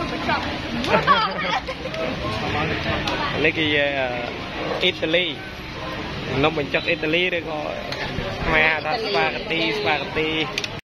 lấy cái Italy nó mình chắc Italy đấy có mẹ ta spaghetti